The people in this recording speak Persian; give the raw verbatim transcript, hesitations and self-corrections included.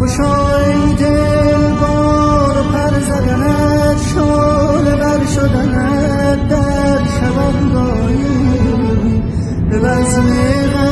خوشای دل بار و پر زدنت، شعله بر شدنت در شبانگاهی به بزم